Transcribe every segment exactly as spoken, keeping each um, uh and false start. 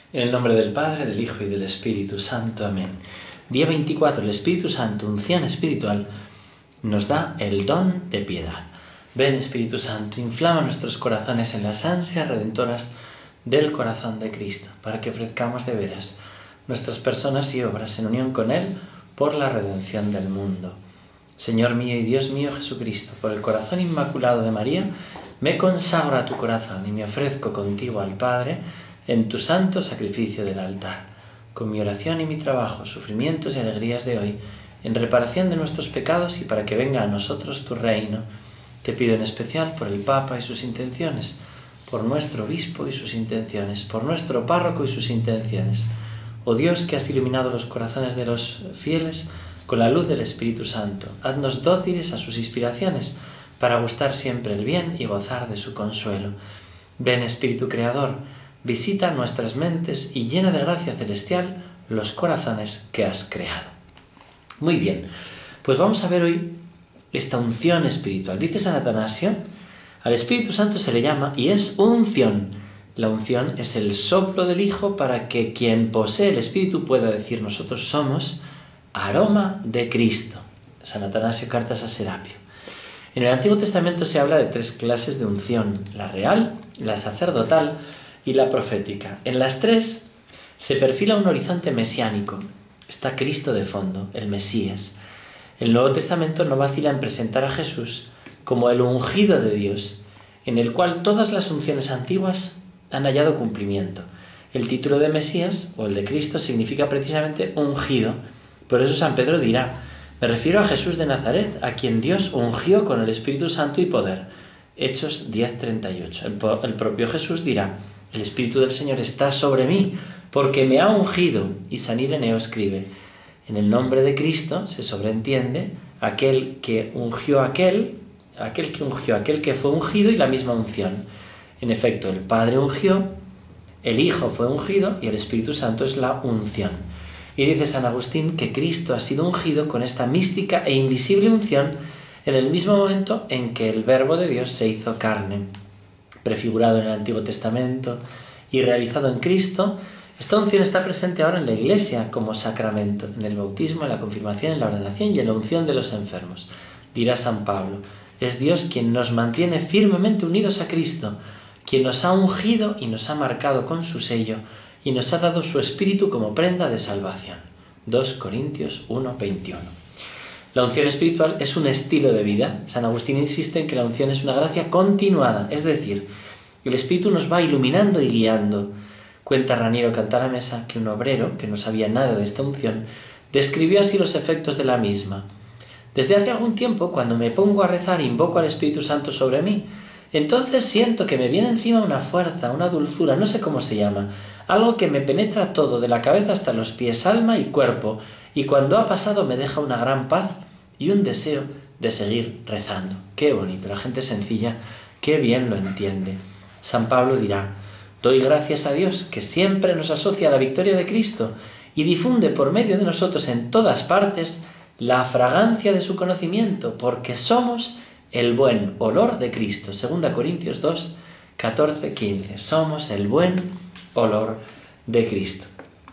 En el nombre del Padre, del Hijo y del Espíritu Santo. Amén. Día veinticuatro. El Espíritu Santo, unción espiritual, nos da el don de piedad. Ven, Espíritu Santo, inflama nuestros corazones en las ansias redentoras del corazón de Cristo, para que ofrezcamos de veras nuestras personas y obras en unión con Él por la redención del mundo. Señor mío y Dios mío Jesucristo, por el corazón inmaculado de María, me consagro a tu corazón y me ofrezco contigo al Padre en tu santo sacrificio del altar, con mi oración y mi trabajo, sufrimientos y alegrías de hoy, en reparación de nuestros pecados y para que venga a nosotros tu reino. Te pido en especial por el Papa y sus intenciones, por nuestro obispo y sus intenciones, por nuestro párroco y sus intenciones. Oh Dios, que has iluminado los corazones de los fieles con la luz del Espíritu Santo, haznos dóciles a sus inspiraciones para gustar siempre el bien y gozar de su consuelo. Ven, Espíritu Creador, visita nuestras mentes y llena de gracia celestial los corazones que has creado. Muy bien, pues vamos a ver hoy esta unción espiritual. Dice San Atanasio, al Espíritu Santo se le llama y es unción. La unción es el soplo del Hijo para que quien posee el Espíritu pueda decir: nosotros somos aroma de Cristo. San Atanasio, Cartas a Serapio. En el Antiguo Testamento se habla de tres clases de unción: la real, la sacerdotal y la profética. En las tres se perfila un horizonte mesiánico. Está Cristo de fondo, el Mesías. El Nuevo Testamento no vacila en presentar a Jesús como el ungido de Dios, en el cual todas las unciones antiguas han hallado cumplimiento. El título de Mesías, o el de Cristo, significa precisamente ungido. Por eso San Pedro dirá: me refiero a Jesús de Nazaret, a quien Dios ungió con el Espíritu Santo y poder. Hechos diez, treinta y ocho. El, el propio Jesús dirá: el Espíritu del Señor está sobre mí, porque me ha ungido. Y San Ireneo escribe: en el nombre de Cristo se sobreentiende aquel que ungió a aquel, aquel que ungió a aquel que fue ungido y la misma unción. En efecto, el Padre ungió, el Hijo fue ungido y el Espíritu Santo es la unción. Y dice San Agustín que Cristo ha sido ungido con esta mística e invisible unción en el mismo momento en que el Verbo de Dios se hizo carne. Prefigurado en el Antiguo Testamento y realizado en Cristo, esta unción está presente ahora en la Iglesia como sacramento, en el bautismo, en la confirmación, en la ordenación y en la unción de los enfermos. Dirá San Pablo: es Dios quien nos mantiene firmemente unidos a Cristo, quien nos ha ungido y nos ha marcado con su sello y nos ha dado su Espíritu como prenda de salvación. dos Corintios uno, veintiuno. La unción espiritual es un estilo de vida. San Agustín insiste en que la unción es una gracia continuada, es decir, el Espíritu nos va iluminando y guiando. Cuenta Raniero Cantalamessa que un obrero, que no sabía nada de esta unción, describió así los efectos de la misma. Desde hace algún tiempo, cuando me pongo a rezar, invoco al Espíritu Santo sobre mí. Entonces siento que me viene encima una fuerza, una dulzura, no sé cómo se llama, algo que me penetra todo, de la cabeza hasta los pies, alma y cuerpo, y cuando ha pasado me deja una gran paz y un deseo de seguir rezando. Qué bonito, la gente sencilla, qué bien lo entiende. San Pablo dirá: doy gracias a Dios que siempre nos asocia a la victoria de Cristo y difunde por medio de nosotros en todas partes la fragancia de su conocimiento, porque somos el buen olor de Cristo. Segunda Corintios dos, catorce, quince. Somos el buen olor de Cristo.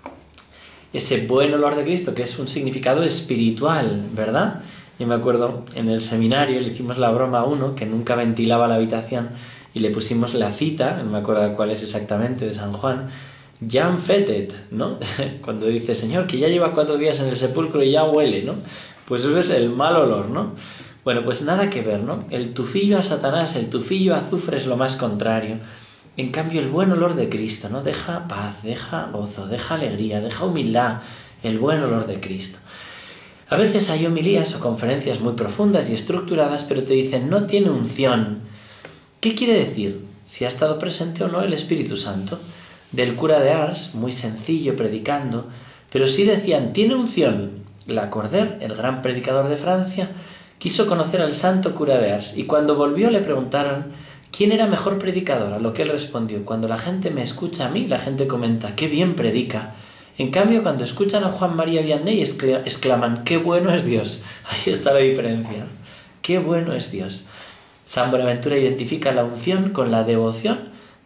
Ese buen olor de Cristo, que es un significado espiritual, ¿verdad? Yo me acuerdo en el seminario le hicimos la broma a uno que nunca ventilaba la habitación y le pusimos la cita, no me acuerdo cuál es exactamente, de San Juan, Jan Fetet, ¿no? Cuando dice: Señor, que ya lleva cuatro días en el sepulcro y ya huele, ¿no? Pues eso es el mal olor, ¿no? Bueno, pues nada que ver, ¿no? El tufillo a Satanás, el tufillo a azufre es lo más contrario. En cambio, el buen olor de Cristo, ¿no? Deja paz, deja gozo, deja alegría, deja humildad, el buen olor de Cristo. A veces hay homilías o conferencias muy profundas y estructuradas, pero te dicen: no tiene unción. ¿Qué quiere decir? Si ha estado presente o no el Espíritu Santo. Del cura de Ars, muy sencillo predicando, pero sí decían: tiene unción. Lacordaire, el gran predicador de Francia, quiso conocer al santo cura de Ars y cuando volvió le preguntaron quién era mejor predicador, a lo que él respondió: cuando la gente me escucha a mí, la gente comenta: qué bien predica. En cambio, cuando escuchan a Juan María Vianney, exclaman: qué bueno es Dios. Ahí está la diferencia. Qué bueno es Dios. San Buenaventura identifica la unción con la devoción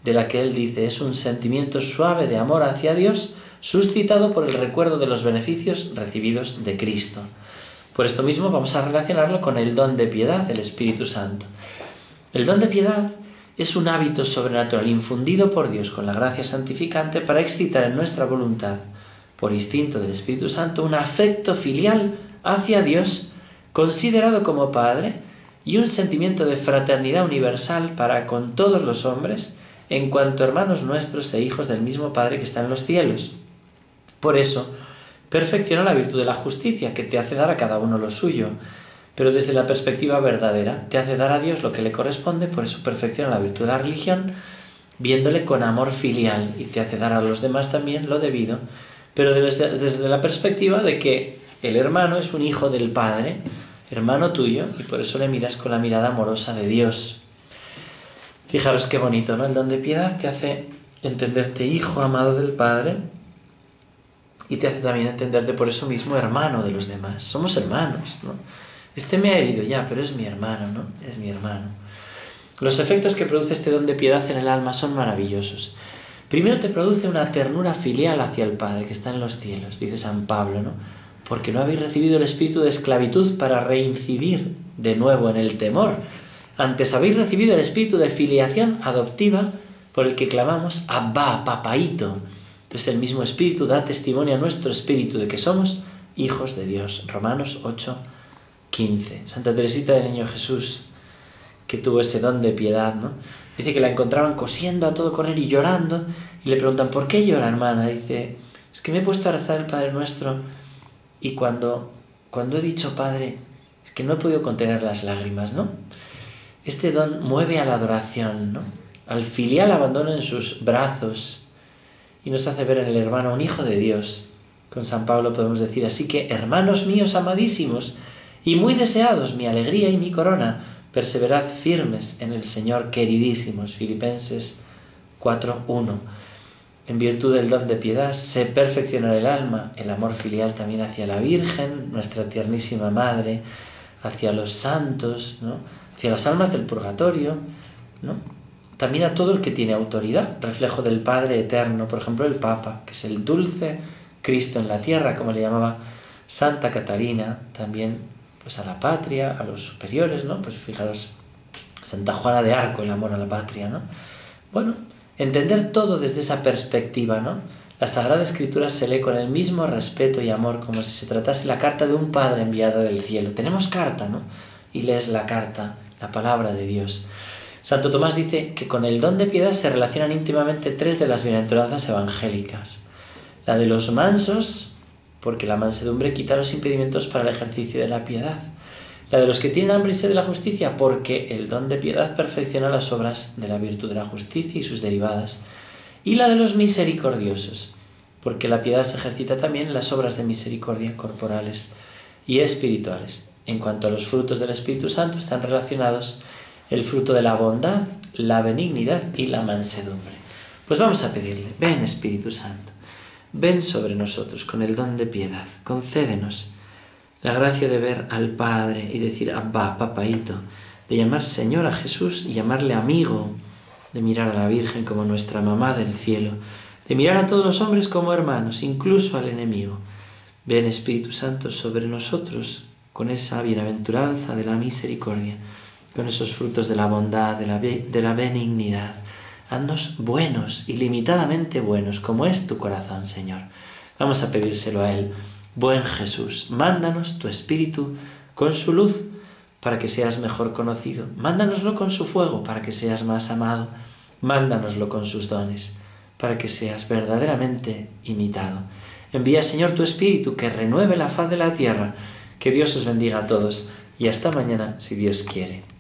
de la que él dice es un sentimiento suave de amor hacia Dios, suscitado por el recuerdo de los beneficios recibidos de Cristo. Por esto mismo vamos a relacionarlo con el don de piedad del Espíritu Santo. El don de piedad es un hábito sobrenatural infundido por Dios con la gracia santificante para excitar en nuestra voluntad, por instinto del Espíritu Santo, un afecto filial hacia Dios, considerado como Padre, y un sentimiento de fraternidad universal para con todos los hombres, en cuanto hermanos nuestros e hijos del mismo Padre que está en los cielos. Por eso, perfecciona la virtud de la justicia, que te hace dar a cada uno lo suyo, pero desde la perspectiva verdadera, te hace dar a Dios lo que le corresponde, por eso perfecciona la virtud de la religión, viéndole con amor filial, y te hace dar a los demás también lo debido, pero desde, desde la perspectiva de que el hermano es un hijo del Padre, hermano tuyo, y por eso le miras con la mirada amorosa de Dios. Fijaros qué bonito, ¿no? El don de piedad te hace entenderte hijo amado del Padre, y te hace también entenderte por eso mismo hermano de los demás. Somos hermanos, ¿no? Este me ha herido ya, pero es mi hermano, ¿no? Es mi hermano. Los efectos que produce este don de piedad en el alma son maravillosos. Primero te produce una ternura filial hacia el Padre que está en los cielos, dice San Pablo, ¿no? Porque no habéis recibido el espíritu de esclavitud para reincidir de nuevo en el temor. Antes habéis recibido el espíritu de filiación adoptiva por el que clamamos Abba, papaíto. Pues el mismo espíritu da testimonio a nuestro espíritu de que somos hijos de Dios. Romanos ocho, quince. Santa Teresita del Niño Jesús, que tuvo ese don de piedad, ¿no? Dice que la encontraban cosiendo a todo correr y llorando, y le preguntan, ¿por qué llora, hermana? Dice, es que me he puesto a rezar el Padre Nuestro, y cuando, cuando he dicho Padre, es que no he podido contener las lágrimas, ¿no? Este don mueve a la adoración, ¿no? Al filial abandono en sus brazos, y nos hace ver en el hermano un hijo de Dios. Con San Pablo podemos decir, así que, hermanos míos amadísimos, y muy deseados, mi alegría y mi corona, perseverad firmes en el Señor queridísimos. Filipenses cuatro, uno. En virtud del don de piedad se perfeccionará el alma, el amor filial también hacia la Virgen, nuestra tiernísima Madre, hacia los santos, ¿no? Hacia las almas del purgatorio, ¿no? También a todo el que tiene autoridad, reflejo del Padre eterno, por ejemplo el Papa, que es el dulce Cristo en la tierra, como le llamaba Santa Catarina, también pues a la patria, a los superiores, ¿no? Pues fijaros, Santa Juana de Arco, el amor a la patria, ¿no? Bueno, entender todo desde esa perspectiva, ¿no? La Sagrada Escritura se lee con el mismo respeto y amor, como si se tratase la carta de un Padre enviado del cielo. Tenemos carta, ¿no? Y lees la carta, la palabra de Dios. Santo Tomás dice que con el don de piedad se relacionan íntimamente tres de las bienaventuranzas evangélicas. La de los mansos, porque la mansedumbre quita los impedimentos para el ejercicio de la piedad. La de los que tienen hambre y sed de la justicia, porque el don de piedad perfecciona las obras de la virtud de la justicia y sus derivadas. Y la de los misericordiosos, porque la piedad se ejercita también en las obras de misericordia corporales y espirituales. En cuanto a los frutos del Espíritu Santo, están relacionados el fruto de la bondad, la benignidad y la mansedumbre. Pues vamos a pedirle, ven Espíritu Santo, ven sobre nosotros con el don de piedad, concédenos la gracia de ver al Padre y decir Abba, papaíto, de llamar Señor a Jesús y llamarle amigo, de mirar a la Virgen como nuestra mamá del cielo, de mirar a todos los hombres como hermanos, incluso al enemigo. Ven Espíritu Santo sobre nosotros con esa bienaventuranza de la misericordia, con esos frutos de la bondad, de la, de la benignidad. Haznos buenos, ilimitadamente buenos, como es tu corazón, Señor. Vamos a pedírselo a Él. Buen Jesús, mándanos tu Espíritu con su luz para que seas mejor conocido. Mándanoslo con su fuego para que seas más amado. Mándanoslo con sus dones para que seas verdaderamente imitado. Envía, Señor, tu Espíritu que renueve la faz de la tierra. Que Dios os bendiga a todos y hasta mañana, si Dios quiere.